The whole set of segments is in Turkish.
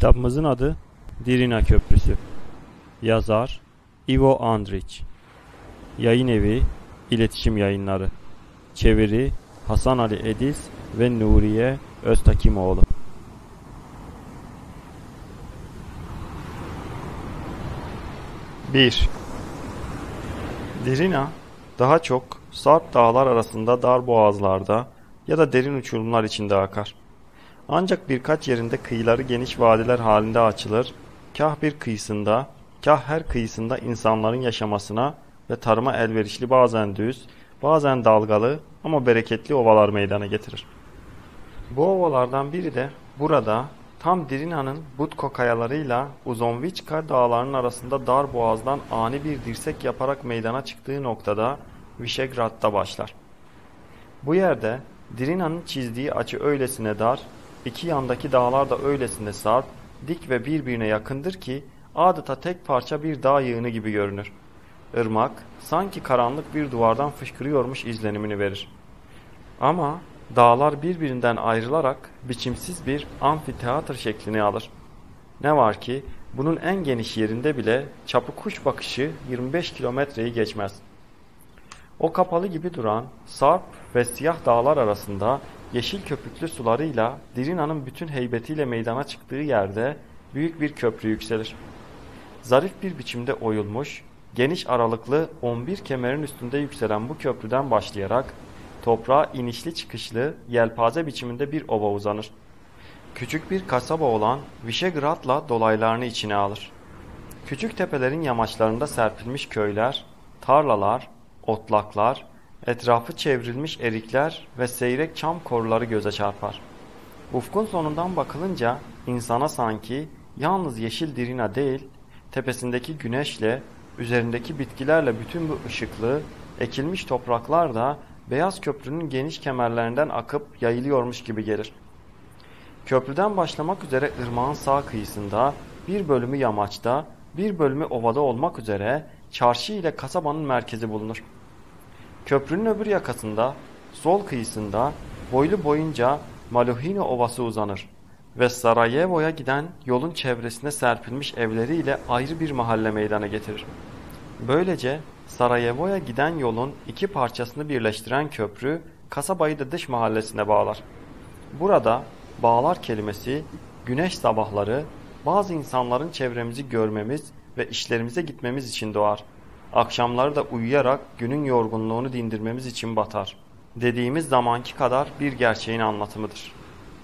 Kitabımızın adı Drina Köprüsü. Yazar Ivo Andrić. Yayın evi İletişim Yayınları. Çeviri Hasan Ali Ediz ve Nuriye Öztakimoğlu. Bir. Drina daha çok sarp dağlar arasında dar boğazlarda ya da derin uçurumlar içinde akar. Ancak birkaç yerinde kıyıları geniş vadiler halinde açılır, kah bir kıyısında, kah her kıyısında insanların yaşamasına ve tarıma elverişli bazen düz, bazen dalgalı ama bereketli ovalar meydana getirir. Bu ovalardan biri de burada tam Drina'nın Butko kayalarıyla Uzonviçka dağlarının arasında dar boğazdan ani bir dirsek yaparak meydana çıktığı noktada Vişegrad'da başlar. Bu yerde Drina'nın çizdiği açı öylesine dar, iki yandaki dağlar da öylesine sarp, dik ve birbirine yakındır ki adeta tek parça bir dağ yığını gibi görünür. Irmak sanki karanlık bir duvardan fışkırıyormuş izlenimini verir. Ama dağlar birbirinden ayrılarak biçimsiz bir amfiteyatr şeklini alır. Ne var ki bunun en geniş yerinde bile çapı kuş bakışı 25 kilometreyi geçmez. O kapalı gibi duran sarp ve siyah dağlar arasında yeşil köpüklü sularıyla Drina'nın bütün heybetiyle meydana çıktığı yerde büyük bir köprü yükselir. Zarif bir biçimde oyulmuş, geniş aralıklı 11 kemerin üstünde yükselen bu köprüden başlayarak toprağa inişli çıkışlı yelpaze biçiminde bir ova uzanır. Küçük bir kasaba olan Vişegrad'la dolaylarını içine alır. Küçük tepelerin yamaçlarında serpilmiş köyler, tarlalar, otlaklar, etrafı çevrilmiş erikler ve seyrek çam koruları göze çarpar. Ufkun sonundan bakılınca insana sanki yalnız yeşil Drina değil, tepesindeki güneşle, üzerindeki bitkilerle bütün bu ışıklı, ekilmiş topraklar da beyaz köprünün geniş kemerlerinden akıp yayılıyormuş gibi gelir. Köprüden başlamak üzere ırmağın sağ kıyısında, bir bölümü yamaçta, bir bölümü ovada olmak üzere çarşı ile kasabanın merkezi bulunur. Köprünün öbür yakasında, sol kıyısında boylu boyunca Maluhino Ovası uzanır ve Sarajevo'ya giden yolun çevresine serpilmiş evleriyle ayrı bir mahalle meydana getirir. Böylece Sarajevo'ya giden yolun iki parçasını birleştiren köprü kasabayı da dış mahallesine bağlar. Burada bağlar kelimesi güneş sabahları bazı insanların çevremizi görmemiz ve işlerimize gitmemiz için doğar. Akşamları da uyuyarak günün yorgunluğunu dindirmemiz için batar. Dediğimiz zamanki kadar bir gerçeğin anlatımıdır.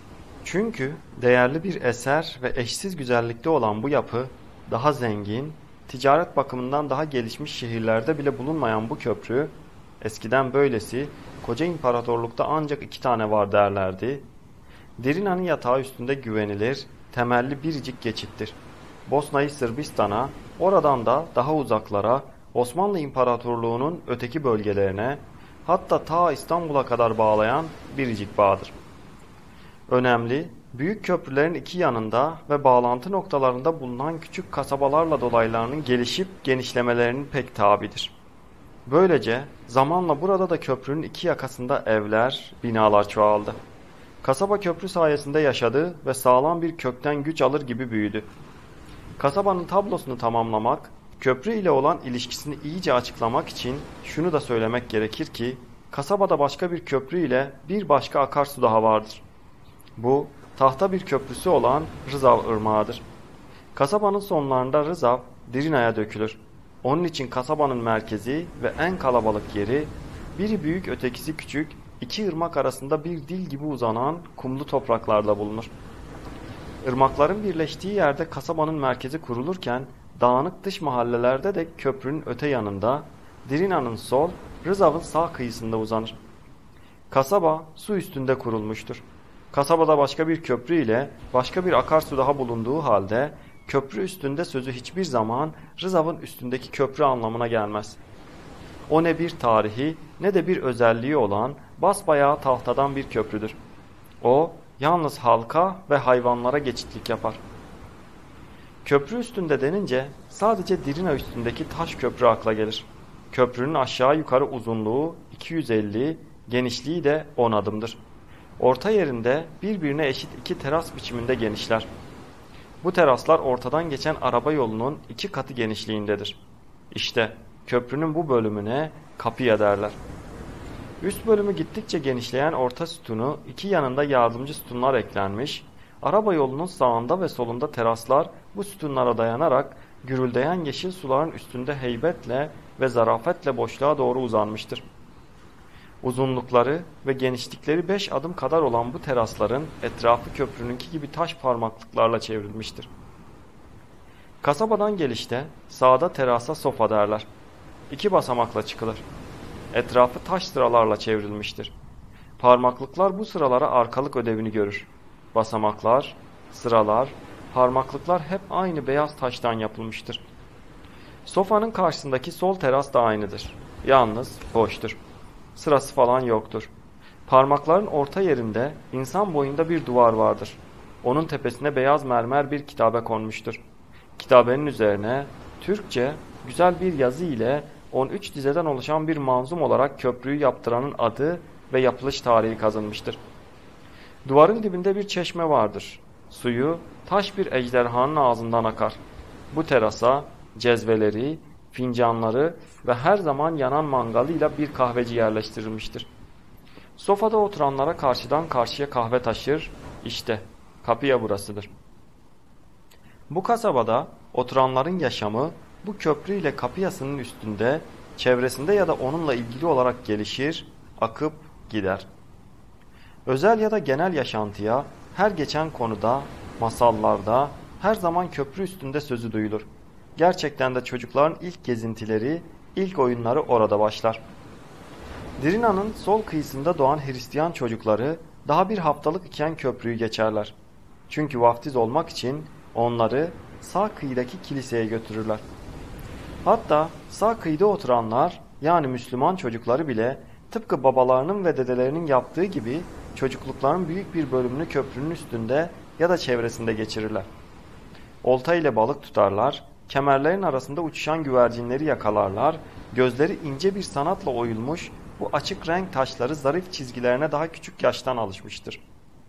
Çünkü değerli bir eser ve eşsiz güzellikte olan bu yapı daha zengin, ticaret bakımından daha gelişmiş şehirlerde bile bulunmayan bu köprü, eskiden böylesi koca imparatorlukta ancak 2 tane var derlerdi. Drina'nın yatağı üstünde güvenilir, temelli biricik geçittir. Bosna'yı Sırbistan'a, oradan da daha uzaklara, Osmanlı İmparatorluğu'nun öteki bölgelerine, hatta ta İstanbul'a kadar bağlayan biricik bağdır. Önemli, büyük köprülerin iki yanında ve bağlantı noktalarında bulunan küçük kasabalarla dolaylarının gelişip genişlemelerinin pek tabidir. Böylece zamanla burada da köprünün iki yakasında evler, binalar çoğaldı. Kasaba köprü sayesinde yaşadı ve sağlam bir kökten güç alır gibi büyüdü. Kasabanın tablosunu tamamlamak, köprü ile olan ilişkisini iyice açıklamak için şunu da söylemek gerekir ki, kasabada başka bir köprü ile bir başka akarsu daha vardır. Bu, tahta bir köprüsü olan Rızav Irmağı'dır. Kasabanın sonlarında Rızav, Drina'ya dökülür. Onun için kasabanın merkezi ve en kalabalık yeri, biri büyük ötekisi küçük, iki ırmak arasında bir dil gibi uzanan kumlu topraklarda bulunur. Irmakların birleştiği yerde kasabanın merkezi kurulurken, dağınık dış mahallelerde de köprünün öte yanında, Drina'nın sol, Rızav'ın sağ kıyısında uzanır. Kasaba su üstünde kurulmuştur. Kasabada başka bir köprü ile başka bir akarsu daha bulunduğu halde, köprü üstünde sözü hiçbir zaman Rızav'ın üstündeki köprü anlamına gelmez. O ne bir tarihi ne de bir özelliği olan basbayağı tahtadan bir köprüdür. O yalnız halka ve hayvanlara geçitlik yapar. Köprü üstünde denince sadece Drina üstündeki taş köprü akla gelir. Köprünün aşağı yukarı uzunluğu 250, genişliği de 10 adımdır. Orta yerinde birbirine eşit iki teras biçiminde genişler. Bu teraslar ortadan geçen araba yolunun 2 katı genişliğindedir. İşte köprünün bu bölümüne kapıya derler. Üst bölümü gittikçe genişleyen orta sütunu, iki yanında yardımcı sütunlar eklenmiş, araba yolunun sağında ve solunda teraslar bu sütunlara dayanarak gürüldeyen yeşil suların üstünde heybetle ve zarafetle boşluğa doğru uzanmıştır. Uzunlukları ve genişlikleri 5 adım kadar olan bu terasların etrafı köprününki gibi taş parmaklıklarla çevrilmiştir. Kasabadan gelişte sağda terasa sofa derler. 2 basamakla çıkılır. Etrafı taş sıralarla çevrilmiştir. Parmaklıklar bu sıralara arkalık ödevini görür. Basamaklar, sıralar, parmaklıklar hep aynı beyaz taştan yapılmıştır. Sofanın karşısındaki sol teras da aynıdır. Yalnız boştur. Sırası falan yoktur. Parmakların orta yerinde insan boyunda bir duvar vardır. Onun tepesine beyaz mermer bir kitabe konmuştur. Kitabenin üzerine Türkçe güzel bir yazı ile 13 dizeden oluşan bir manzum olarak köprüyü yaptıranın adı ve yapılış tarihi kazınmıştır. Duvarın dibinde bir çeşme vardır. Suyu taş bir ejderhanın ağzından akar. Bu terasa cezveleri, fincanları ve her zaman yanan mangalıyla bir kahveci yerleştirilmiştir. Sofada oturanlara karşıdan karşıya kahve taşır, işte kapıya burasıdır. Bu kasabada oturanların yaşamı bu köprü ile kapı yasının üstünde, çevresinde ya da onunla ilgili olarak gelişir, akıp gider. Özel ya da genel yaşantıya her geçen konuda, masallarda her zaman köprü üstünde sözü duyulur. Gerçekten de çocukların ilk gezintileri, ilk oyunları orada başlar. Drina'nın sol kıyısında doğan Hristiyan çocukları daha bir haftalık iken köprüyü geçerler. Çünkü vaftiz olmak için onları sağ kıyıdaki kiliseye götürürler. Hatta sağ kıyıda oturanlar yani Müslüman çocukları bile tıpkı babalarının ve dedelerinin yaptığı gibi çocuklukların büyük bir bölümünü köprünün üstünde ya da çevresinde geçirirler. Olta ile balık tutarlar, kemerlerin arasında uçuşan güvercinleri yakalarlar, gözleri ince bir sanatla oyulmuş bu açık renk taşları zarif çizgilerine daha küçük yaştan alışmıştır.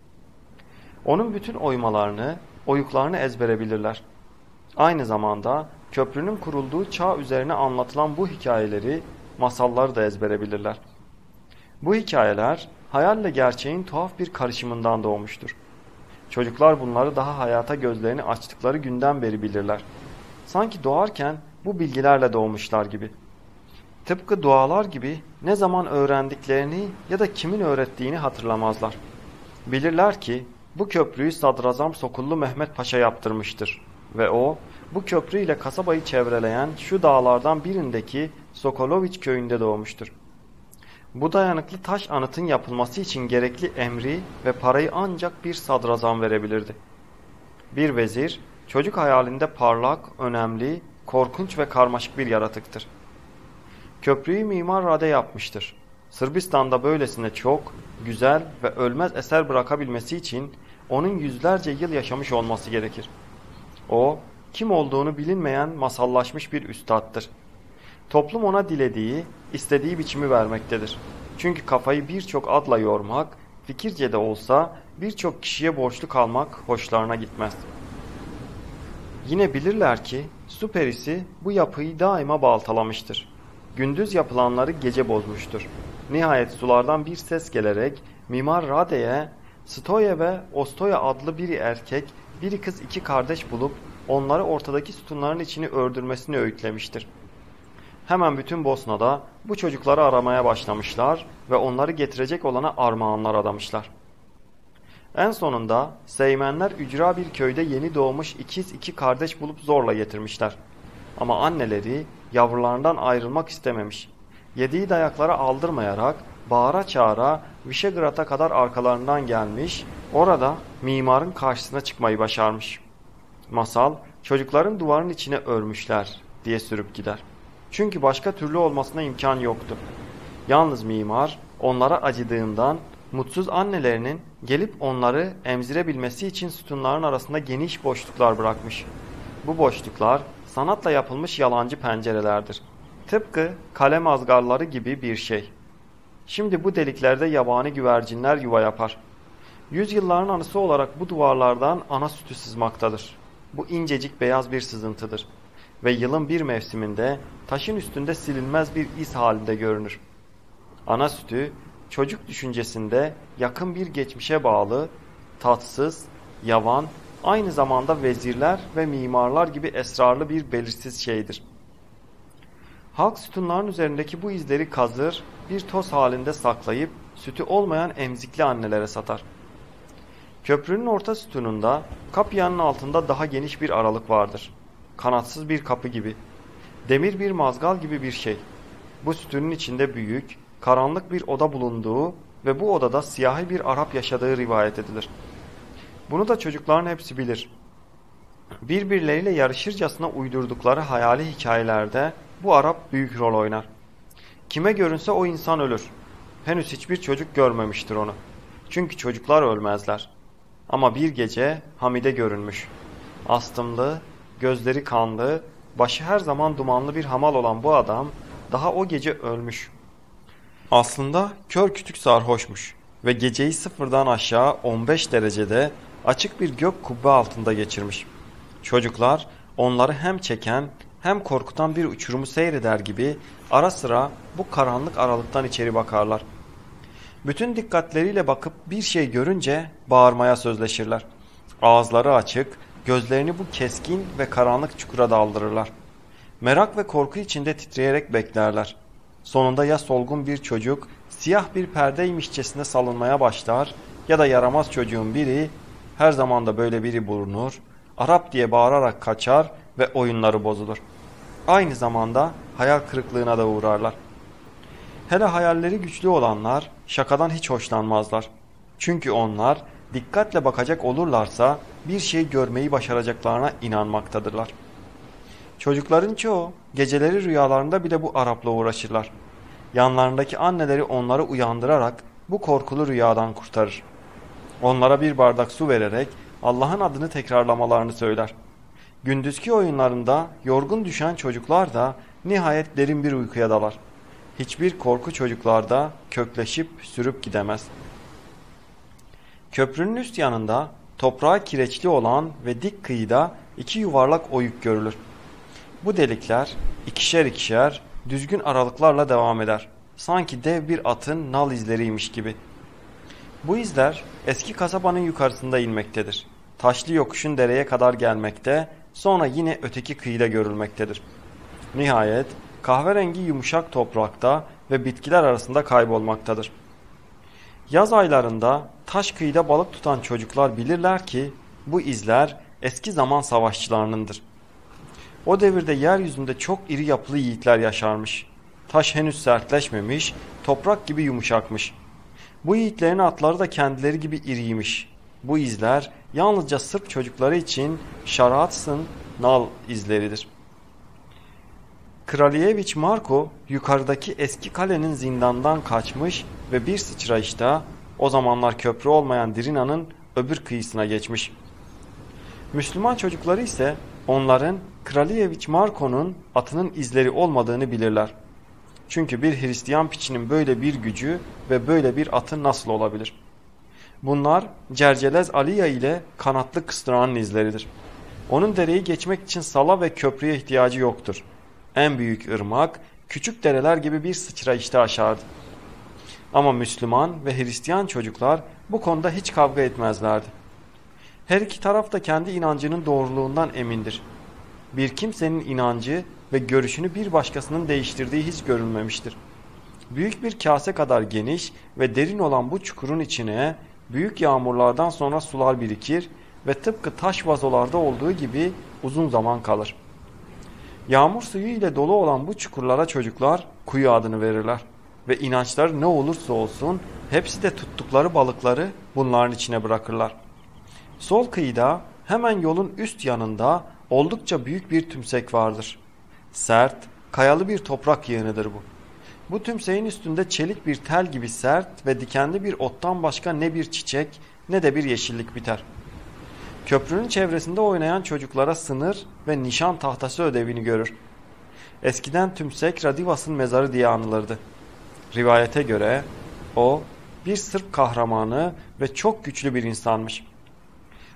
Onun bütün oymalarını, oyuklarını ezbere bilirler. Aynı zamanda köprünün kurulduğu çağ üzerine anlatılan bu hikayeleri, masalları da ezbere bilirler. Bu hikayeler hayalle gerçeğin tuhaf bir karışımından doğmuştur. Çocuklar bunları daha hayata gözlerini açtıkları günden beri bilirler. Sanki doğarken bu bilgilerle doğmuşlar gibi. Tıpkı dualar gibi ne zaman öğrendiklerini ya da kimin öğrettiğini hatırlamazlar. Bilirler ki bu köprüyü Sadrazam Sokullu Mehmet Paşa yaptırmıştır ve o bu köprü ile kasabayı çevreleyen şu dağlardan birindeki Sokoloviç köyünde doğmuştur. Bu dayanıklı taş anıtın yapılması için gerekli emri ve parayı ancak bir sadrazam verebilirdi. Bir vezir, çocuk hayalinde parlak, önemli, korkunç ve karmaşık bir yaratıktır. Köprüyü Mimar Rade yapmıştır. Sırbistan'da böylesine çok, güzel ve ölmez eser bırakabilmesi için onun yüzlerce yıl yaşamış olması gerekir. O, kim olduğunu bilinmeyen masallaşmış bir üstattır. Toplum ona dilediği, istediği biçimi vermektedir. Çünkü kafayı birçok adla yormak, fikirce de olsa birçok kişiye borçlu kalmak hoşlarına gitmez. Yine bilirler ki su perisi bu yapıyı daima baltalamıştır. Gündüz yapılanları gece bozmuştur. Nihayet sulardan bir ses gelerek Mimar Rade'ye Stoya ve Ostoya adlı biri erkek, biri kız 2 kardeş bulup onları ortadaki sütunların içini ördürmesini öğütlemiştir. Hemen bütün Bosna'da bu çocukları aramaya başlamışlar ve onları getirecek olana armağanlar adamışlar. En sonunda Seymenler ücra bir köyde yeni doğmuş ikiz 2 kardeş bulup zorla getirmişler. Ama anneleri yavrularından ayrılmak istememiş. Yediği dayaklara aldırmayarak bağıra çağıra Vişegrad'a kadar arkalarından gelmiş, orada mimarın karşısına çıkmayı başarmış. Masal çocukların duvarın içine örmüşler diye sürüp gider. Çünkü başka türlü olmasına imkan yoktu. Yalnız mimar onlara acıdığından mutsuz annelerinin gelip onları emzirebilmesi için sütunların arasında geniş boşluklar bırakmış. Bu boşluklar sanatla yapılmış yalancı pencerelerdir. Tıpkı kale mazgarları gibi bir şey. Şimdi bu deliklerde yabani güvercinler yuva yapar. Yüzyılların anısı olarak bu duvarlardan ana sütü sızmaktadır. Bu incecik beyaz bir sızıntıdır ve yılın bir mevsiminde taşın üstünde silinmez bir iz halinde görünür. Ana sütü çocuk düşüncesinde yakın bir geçmişe bağlı, tatsız, yavan, aynı zamanda vezirler ve mimarlar gibi esrarlı bir belirsiz şeydir. Halk sütunların üzerindeki bu izleri kazır, bir toz halinde saklayıp sütü olmayan emzikli annelere satar. Köprünün orta sütununda kapıyanın altında daha geniş bir aralık vardır. Kanatsız bir kapı gibi. Demir bir mazgal gibi bir şey. Bu sütunun içinde büyük, karanlık bir oda bulunduğu ve bu odada siyahi bir Arap yaşadığı rivayet edilir. Bunu da çocukların hepsi bilir. Birbirleriyle yarışırcasına uydurdukları hayali hikayelerde bu Arap büyük rol oynar. Kime görünse o insan ölür. Henüz hiçbir çocuk görmemiştir onu. Çünkü çocuklar ölmezler. Ama bir gece Hamide görünmüş. Astımlı, gözleri kanlı, başı her zaman dumanlı bir hamal olan bu adam daha o gece ölmüş. Aslında kör kütük sarhoşmuş ve geceyi sıfırdan aşağı 15 derecede açık bir gök kubbe altında geçirmiş. Çocuklar onları hem çeken hem korkutan bir uçurumu seyreder gibi ara sıra bu karanlık aralıktan içeri bakarlar. Bütün dikkatleriyle bakıp bir şey görünce bağırmaya sözleşirler. Ağızları açık, gözlerini bu keskin ve karanlık çukura daldırırlar. Merak ve korku içinde titreyerek beklerler. Sonunda ya solgun bir çocuk siyah bir perdeymişçesine salınmaya başlar ya da yaramaz çocuğun biri, her zaman da böyle biri bulunur, Arap diye bağırarak kaçar ve oyunları bozulur. Aynı zamanda hayal kırıklığına da uğrarlar. Hele hayalleri güçlü olanlar şakadan hiç hoşlanmazlar. Çünkü onlar dikkatle bakacak olurlarsa bir şey görmeyi başaracaklarına inanmaktadırlar. Çocukların çoğu geceleri rüyalarında bile bu Arap'la uğraşırlar. Yanlarındaki anneleri onları uyandırarak bu korkulu rüyadan kurtarır. Onlara bir bardak su vererek Allah'ın adını tekrarlamalarını söyler. Gündüzki oyunlarında yorgun düşen çocuklar da nihayet derin bir uykuya dalar. Hiçbir korku çocuklarda kökleşip sürüp gidemez. Köprünün üst yanında toprağı kireçli olan ve dik kıyıda iki yuvarlak oyuk görülür. Bu delikler ikişer ikişer düzgün aralıklarla devam eder. Sanki dev bir atın nal izleriymiş gibi. Bu izler eski kasabanın yukarısında inmektedir. Taşlı yokuşun dereye kadar gelmekte, sonra yine öteki kıyıda görülmektedir. Nihayet kahverengi yumuşak toprakta ve bitkiler arasında kaybolmaktadır. Yaz aylarında taş kıyıda balık tutan çocuklar bilirler ki bu izler eski zaman savaşçılarınındır. O devirde yeryüzünde çok iri yapılı yiğitler yaşarmış. Taş henüz sertleşmemiş, toprak gibi yumuşakmış. Bu yiğitlerin atları da kendileri gibi iriymiş. Bu izler yalnızca Sırp çocukları için Şarats'ın nal izleridir. Kraliyevich Marko yukarıdaki eski kalenin zindandan kaçmış ve bir sıçrayışta o zamanlar köprü olmayan Drina'nın öbür kıyısına geçmiş. Müslüman çocukları ise onların Kraliyevich Marko'nun atının izleri olmadığını bilirler. Çünkü bir Hristiyan piçinin böyle bir gücü ve böyle bir atı nasıl olabilir? Bunlar Cercelez Aliya ile kanatlı kıstırağının izleridir. Onun dereyi geçmek için sala ve köprüye ihtiyacı yoktur. En büyük ırmak küçük dereler gibi bir sıçrayışta aşardı. Ama Müslüman ve Hristiyan çocuklar bu konuda hiç kavga etmezlerdi. Her iki taraf da kendi inancının doğruluğundan emindir. Bir kimsenin inancı ve görüşünü bir başkasının değiştirdiği hiç görülmemiştir. Büyük bir kase kadar geniş ve derin olan bu çukurun içine büyük yağmurlardan sonra sular birikir ve tıpkı taş vazolarda olduğu gibi uzun zaman kalır. Yağmur suyu ile dolu olan bu çukurlara çocuklar kuyu adını verirler ve inançları ne olursa olsun hepsi de tuttukları balıkları bunların içine bırakırlar. Sol kıyıda hemen yolun üst yanında oldukça büyük bir tümsek vardır. Sert, kayalı bir toprak yığınıdır bu. Bu tümseğin üstünde çelik bir tel gibi sert ve dikenli bir ottan başka ne bir çiçek ne de bir yeşillik biter. Köprünün çevresinde oynayan çocuklara sınır ve nişan tahtası ödevini görür. Eskiden tümsek Radivas'ın mezarı diye anılırdı. Rivayete göre o bir Sırp kahramanı ve çok güçlü bir insanmış.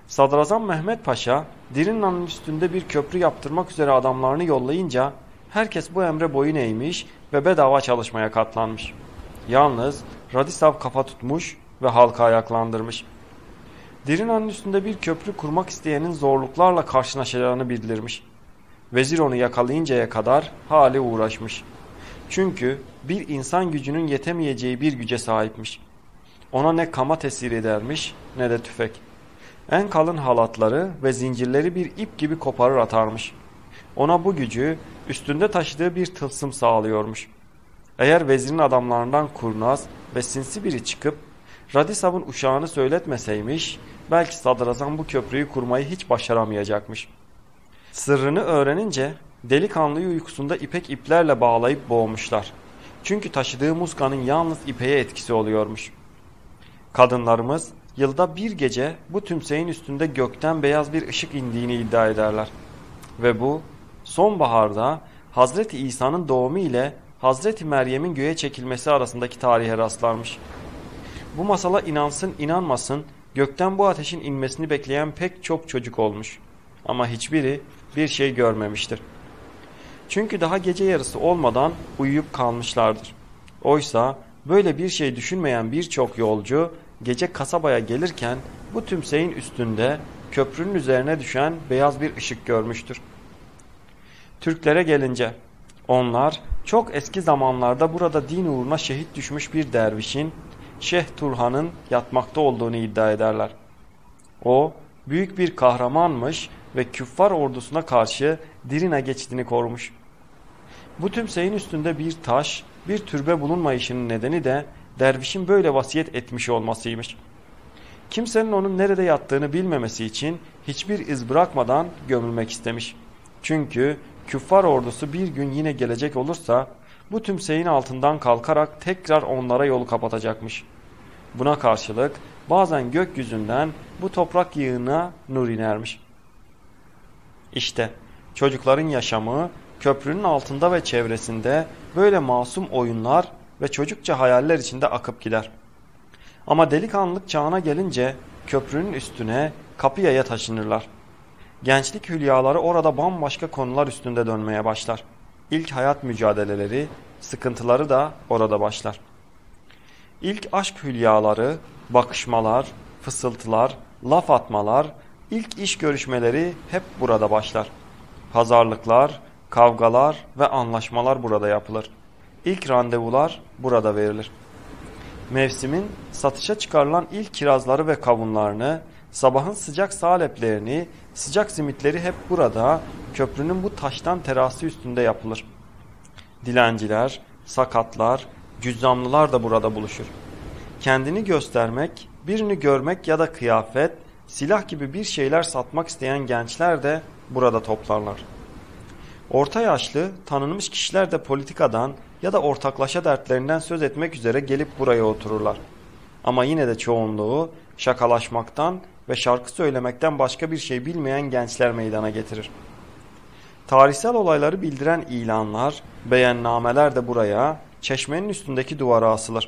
Sadrazam Mehmet Paşa, Dirina'nın üstünde bir köprü yaptırmak üzere adamlarını yollayınca herkes bu emre boyun eğmiş ve bedava çalışmaya katlanmış. Yalnız Radislav kafa tutmuş ve halka ayaklandırmış. Dirina'nın üstünde bir köprü kurmak isteyenin zorluklarla karşılaşacağını bildirmiş. Vezir onu yakalayıncaya kadar hali uğraşmış. Çünkü bir insan gücünün yetemeyeceği bir güce sahipmiş. Ona ne kama tesir edermiş ne de tüfek. En kalın halatları ve zincirleri bir ip gibi koparır atarmış. Ona bu gücü üstünde taşıdığı bir tılsım sağlıyormuş. Eğer vezirin adamlarından kurnaz ve sinsi biri çıkıp Radisav'ın uşağını söyletmeseymiş, belki sadrazam bu köprüyü kurmayı hiç başaramayacakmış. Sırrını öğrenince delikanlıyı uykusunda ipek iplerle bağlayıp boğmuşlar. Çünkü taşıdığı muskanın yalnız ipeye etkisi oluyormuş. Kadınlarımız yılda bir gece bu tümseyin üstünde gökten beyaz bir ışık indiğini iddia ederler. Ve bu sonbaharda Hazreti İsa'nın doğumu ile Hazreti Meryem'in göğe çekilmesi arasındaki tarihe rastlarmış. Bu masala inansın inanmasın gökten bu ateşin inmesini bekleyen pek çok çocuk olmuş. Ama hiçbiri bir şey görmemiştir. Çünkü daha gece yarısı olmadan uyuyup kalmışlardır. Oysa böyle bir şey düşünmeyen birçok yolcu gece kasabaya gelirken bu tümseyin üstünde köprünün üzerine düşen beyaz bir ışık görmüştür. Türklere gelince onlar çok eski zamanlarda burada din uğruna şehit düşmüş bir dervişin Şeyh Turhan'ın yatmakta olduğunu iddia ederler. O büyük bir kahramanmış ve küffar ordusuna karşı Dirina geçidini korumuş. Bu tümseyin üstünde bir taş, bir türbe bulunmayışının nedeni de dervişin böyle vasiyet etmiş olmasıymış. Kimsenin onun nerede yattığını bilmemesi için hiçbir iz bırakmadan gömülmek istemiş. Çünkü küffar ordusu bir gün yine gelecek olursa bu tümseyin altından kalkarak tekrar onlara yolu kapatacakmış. Buna karşılık bazen gökyüzünden bu toprak yığına nur inermiş. İşte çocukların yaşamı köprünün altında ve çevresinde böyle masum oyunlar ve çocukça hayaller içinde akıp gider. Ama delikanlılık çağına gelince köprünün üstüne Kapıya'ya taşınırlar. Gençlik hülyaları orada bambaşka konular üstünde dönmeye başlar. İlk hayat mücadeleleri, sıkıntıları da orada başlar. İlk aşk hülyaları, bakışmalar, fısıltılar, laf atmalar, ilk iş görüşmeleri hep burada başlar. Pazarlıklar, kavgalar ve anlaşmalar burada yapılır. İlk randevular burada verilir. Mevsimin satışa çıkarılan ilk kirazları ve kavunlarını, sabahın sıcak saleplerini, sıcak simitleri hep burada, köprünün bu taştan terası üstünde yapılır. Dilenciler, sakatlar, cüzzamlılar da burada buluşur. Kendini göstermek, birini görmek ya da kıyafet, silah gibi bir şeyler satmak isteyen gençler de burada toplarlar. Orta yaşlı, tanınmış kişiler de politikadan ya da ortaklaşa dertlerinden söz etmek üzere gelip buraya otururlar. Ama yine de çoğunluğu şakalaşmaktan ve şarkı söylemekten başka bir şey bilmeyen gençler meydana getirir. Tarihsel olayları bildiren ilanlar, beyannameler de buraya, çeşmenin üstündeki duvara asılır.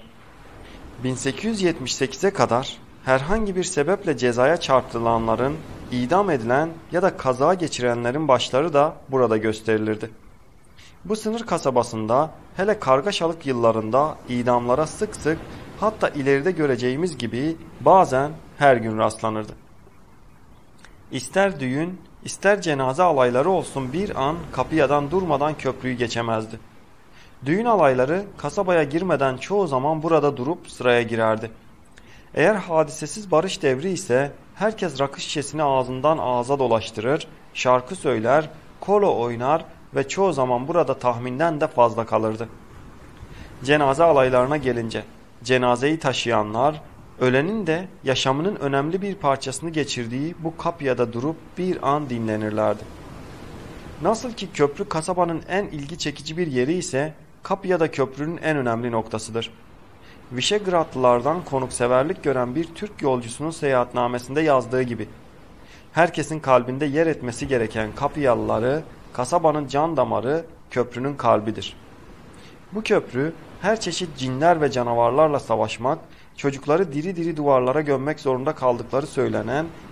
1878'e kadar herhangi bir sebeple cezaya çarptırılanların, idam edilen ya da kaza geçirenlerin başları da burada gösterilirdi. Bu sınır kasabasında hele kargaşalık yıllarında idamlara sık sık, hatta ileride göreceğimiz gibi bazen her gün rastlanırdı. İster düğün, ister cenaze alayları olsun bir an Kapıya'dan durmadan köprüyü geçemezdi. Düğün alayları kasabaya girmeden çoğu zaman burada durup sıraya girerdi. Eğer hadisesiz barış devri ise herkes rakı şişesini ağzından ağza dolaştırır, şarkı söyler, kolo oynar ve çoğu zaman burada tahminden de fazla kalırdı. Cenaze alaylarına gelince cenazeyi taşıyanlar, ölenin de yaşamının önemli bir parçasını geçirdiği bu Kapıya'da durup bir an dinlenirlerdi. Nasıl ki köprü kasabanın en ilgi çekici bir yeri ise Kapıya'da köprünün en önemli noktasıdır. Vişegradlılardan konukseverlik gören bir Türk yolcusunun seyahatnamesinde yazdığı gibi, herkesin kalbinde yer etmesi gereken Kapıyalıları, kasabanın can damarı, köprünün kalbidir. Bu köprü her çeşit cinler ve canavarlarla savaşmak, çocukları diri diri duvarlara gömmek zorunda kaldıkları söylenen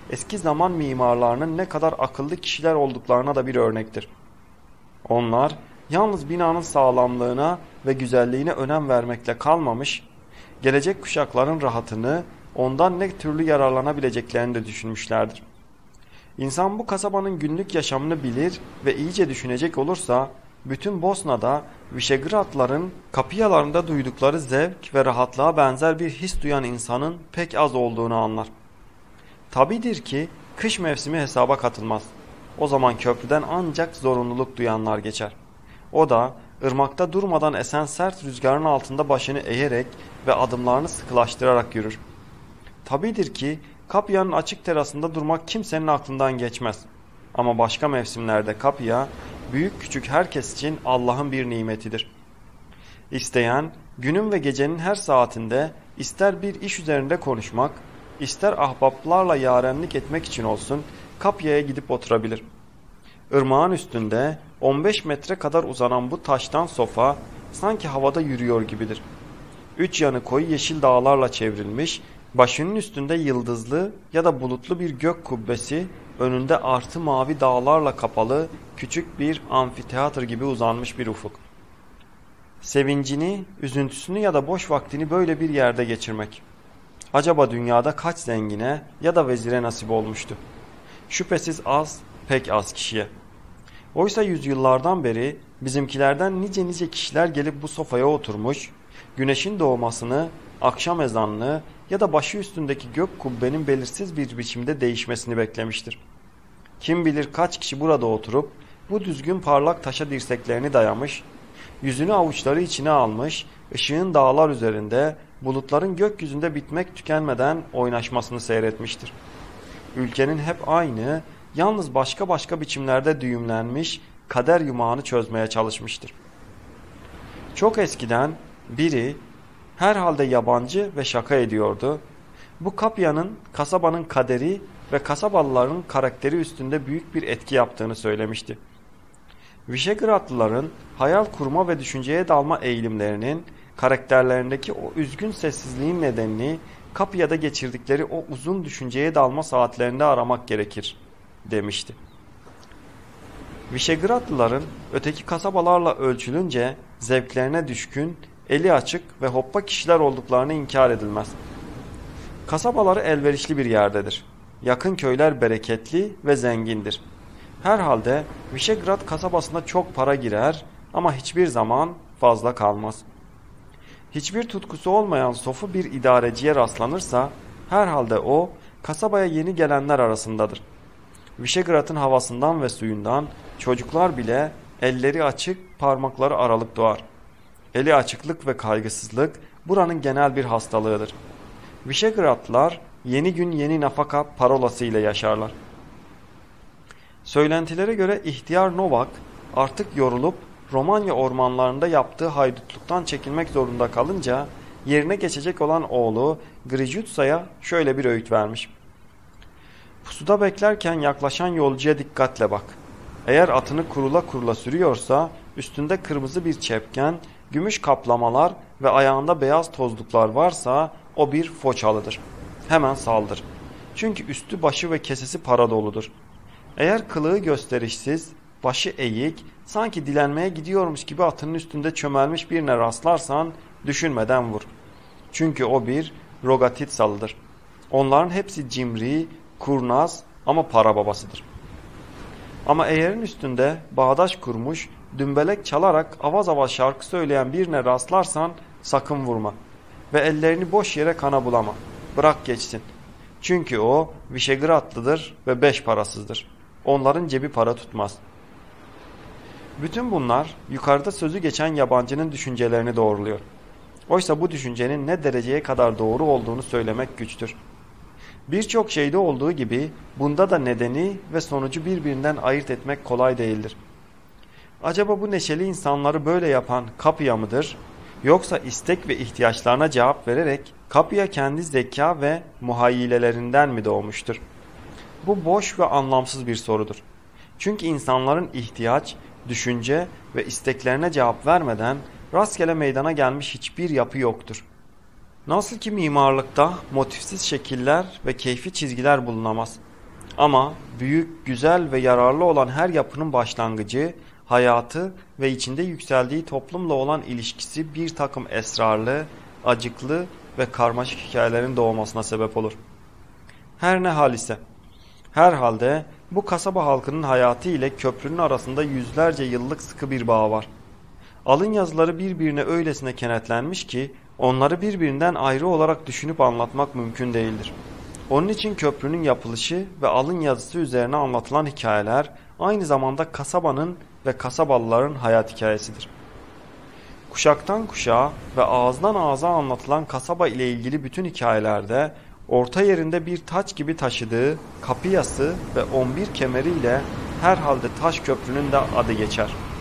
eski zaman mimarlarının ne kadar akıllı kişiler olduklarına da bir örnektir. Onlar yalnız binanın sağlamlığına ve güzelliğine önem vermekle kalmamış, gelecek kuşakların rahatını, ondan ne türlü yararlanabileceklerini de düşünmüşlerdir. İnsan bu kasabanın günlük yaşamını bilir ve iyice düşünecek olursa, bütün Bosna'da Visegrádlıların kapıyalarında duydukları zevk ve rahatlığa benzer bir his duyan insanın pek az olduğunu anlar. Tabidir ki kış mevsimi hesaba katılmaz. O zaman köprüden ancak zorunluluk duyanlar geçer. O da ırmakta durmadan esen sert rüzgarın altında başını eğerek ve adımlarını sıkılaştırarak yürür. Tabidir ki Kapıyanın açık terasında durmak kimsenin aklından geçmez. Ama başka mevsimlerde Kapıya büyük küçük herkes için Allah'ın bir nimetidir. İsteyen günün ve gecenin her saatinde ister bir iş üzerinde konuşmak, ister ahbaplarla yarenlik etmek için olsun Kapıya gidip oturabilir. Irmağın üstünde 15 metre kadar uzanan bu taştan sofa sanki havada yürüyor gibidir. Üç yanı koyu yeşil dağlarla çevrilmiş, başının üstünde yıldızlı ya da bulutlu bir gök kubbesi, önünde artı mavi dağlarla kapalı küçük bir amfiteyatr gibi uzanmış bir ufuk. Sevincini, üzüntüsünü ya da boş vaktini böyle bir yerde geçirmek. Acaba dünyada kaç zengine ya da vezire nasip olmuştu? Şüphesiz az, pek az kişiye. Oysa yüzyıllardan beri bizimkilerden nice kişiler gelip bu sofaya oturmuş, güneşin doğmasını, akşam ezanını ya da başı üstündeki gök kubbenin belirsiz bir biçimde değişmesini beklemiştir. Kim bilir kaç kişi burada oturup bu düzgün parlak taşa dirseklerini dayamış, yüzünü avuçları içine almış, ışığın dağlar üzerinde, bulutların gökyüzünde bitmek tükenmeden oynaşmasını seyretmiştir. Ülkenin hep aynı, yalnız başka biçimlerde düğümlenmiş kader yumağını çözmeye çalışmıştır. Çok eskiden biri, herhalde yabancı ve şaka ediyordu, bu Kapıyanın kasabanın kaderi ve kasabalıların karakteri üstünde büyük bir etki yaptığını söylemişti. Visegrádlıların hayal kurma ve düşünceye dalma eğilimlerinin karakterlerindeki o üzgün sessizliğin nedenini Kapıya'da geçirdikleri o uzun düşünceye dalma saatlerinde aramak gerekir demişti. Visegrádlıların öteki kasabalarla ölçülünce zevklerine düşkün, eli açık ve hoppa kişiler olduklarını inkar edilmez. Kasabaları elverişli bir yerdedir. Yakın köyler bereketli ve zengindir. Herhalde Visegrad kasabasına çok para girer ama hiçbir zaman fazla kalmaz. Hiçbir tutkusu olmayan sofu bir idareciye rastlanırsa herhalde o kasabaya yeni gelenler arasındadır. Visegrad'ın havasından ve suyundan çocuklar bile elleri açık, parmakları aralık doğar. Eli açıklık ve kaygısızlık buranın genel bir hastalığıdır. Visegradlılar yeni gün yeni nafaka parolası ile yaşarlar. Söylentilere göre ihtiyar Novak artık yorulup Romanya ormanlarında yaptığı haydutluktan çekilmek zorunda kalınca yerine geçecek olan oğlu Grijutsa'ya şöyle bir öğüt vermiş. Pusuda beklerken yaklaşan yolcuya dikkatle bak. Eğer atını kurula sürüyorsa üstünde kırmızı bir çepken, gümüş kaplamalar ve ayağında beyaz tozluklar varsa o bir foçalıdır. Hemen saldır. Çünkü üstü başı ve kesesi para doludur. Eğer kılığı gösterişsiz, başı eğik, sanki dilenmeye gidiyormuş gibi atının üstünde çömelmiş birine rastlarsan düşünmeden vur. Çünkü o bir Rogatitsalıdır. Onların hepsi cimri, kurnaz ama para babasıdır. Ama eğerin üstünde bağdaş kurmuş, dümbelek çalarak avaz avaz şarkı söyleyen birine rastlarsan sakın vurma. Ve ellerini boş yere kana bulama. Bırak geçsin. Çünkü o Visegradlıdır ve beş parasızdır. Onların cebi para tutmaz. Bütün bunlar yukarıda sözü geçen yabancının düşüncelerini doğruluyor. Oysa bu düşüncenin ne dereceye kadar doğru olduğunu söylemek güçtür. Birçok şeyde olduğu gibi bunda da nedeni ve sonucu birbirinden ayırt etmek kolay değildir. Acaba bu neşeli insanları böyle yapan Kapıya mıdır? Yoksa istek ve ihtiyaçlarına cevap vererek Kapıya kendi zeka ve muhayyilelerinden mi doğmuştur? Bu boş ve anlamsız bir sorudur. Çünkü insanların ihtiyaç, düşünce ve isteklerine cevap vermeden rastgele meydana gelmiş hiçbir yapı yoktur. Nasıl ki mimarlıkta motifsiz şekiller ve keyfi çizgiler bulunamaz. Ama büyük, güzel ve yararlı olan her yapının başlangıcı, hayatı ve içinde yükseldiği toplumla olan ilişkisi bir takım esrarlı, acıklı ve karmaşık hikayelerin doğmasına sebep olur. Her ne hal ise, herhalde bu kasaba halkının hayatı ile köprünün arasında yüzlerce yıllık sıkı bir bağ var. Alın yazıları birbirine öylesine kenetlenmiş ki onları birbirinden ayrı olarak düşünüp anlatmak mümkün değildir. Onun için köprünün yapılışı ve alın yazısı üzerine anlatılan hikayeler aynı zamanda kasabanın ve kasabalıların hayat hikayesidir. Kuşaktan kuşağa ve ağızdan ağza anlatılan kasaba ile ilgili bütün hikayelerde orta yerinde bir taç gibi taşıdığı kapı yası ve 11 kemeriyle herhalde taş köprünün de adı geçer.